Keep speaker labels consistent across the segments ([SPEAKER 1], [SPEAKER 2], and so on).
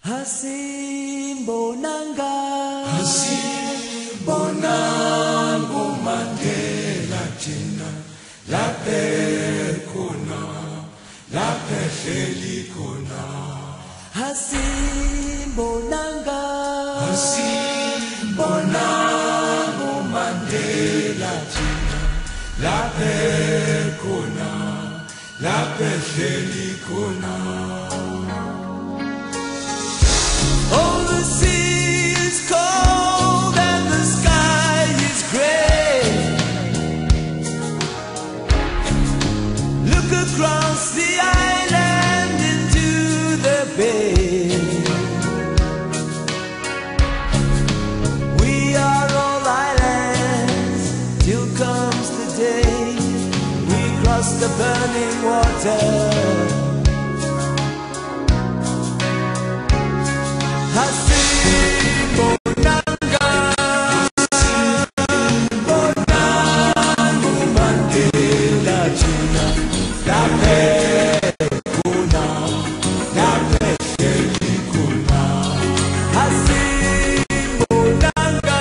[SPEAKER 1] Hasimbonanga
[SPEAKER 2] Mandela thina laphe khona laphe hleli khona
[SPEAKER 1] Hasimbonanga
[SPEAKER 2] Mandela thina laphe khona laphe hleli khona.
[SPEAKER 1] Oh, the sea is cold and the sky is gray. Look across the island into the bay. We are all islands till comes the day we cross the burning water. Hasimbonanga
[SPEAKER 2] Mandela thina laphe khona laphe hleli khona.
[SPEAKER 1] Hasimbonanga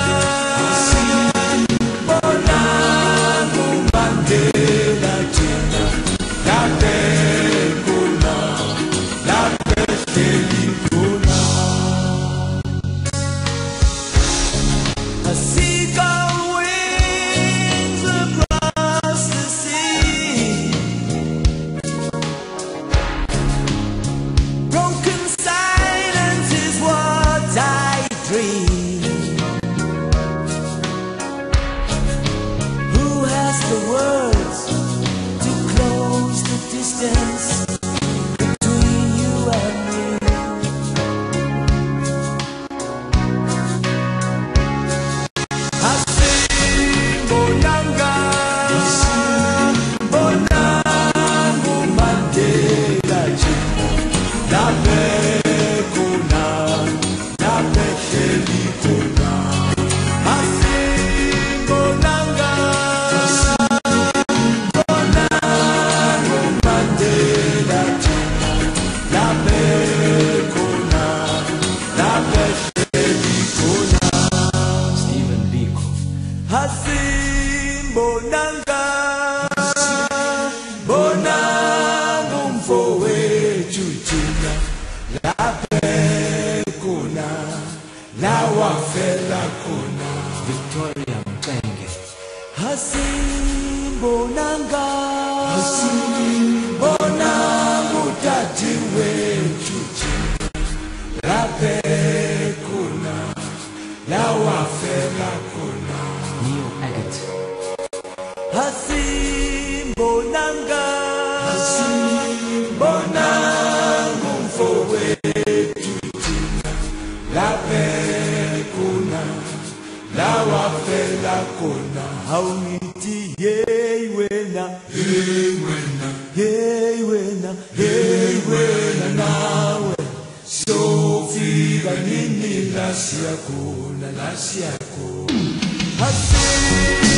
[SPEAKER 2] Mandela thina laphe khona laphe hleli khona.
[SPEAKER 1] A seagull wings across the sea. Broken silence is what I dream. Who has the words to close the distance between you and me? Hasimbonanga
[SPEAKER 2] Mandela thina laphe khona laphe hleli khona.
[SPEAKER 1] Hasimbonanga
[SPEAKER 2] Mandela thina laphe khona laphe hleli khona. Stephen Biko.
[SPEAKER 1] Hasimbonanga
[SPEAKER 2] Bonanga umfowethu thina laphe khona la wafela khona. Victoria Mxenge.
[SPEAKER 1] Hasimbonanga
[SPEAKER 2] Bonanga utati wethu thina laphe khona la wafela khona.
[SPEAKER 3] Neil Agate.
[SPEAKER 1] Hasimbonanga
[SPEAKER 2] Bonanga umfowethu thina laphe khona la wafela khona.
[SPEAKER 1] Awungithi hey wena
[SPEAKER 2] Hey wena,
[SPEAKER 1] hey wena
[SPEAKER 2] hey wena nawe sofika nini la siya khona la siya khona.
[SPEAKER 1] Hasimbonanga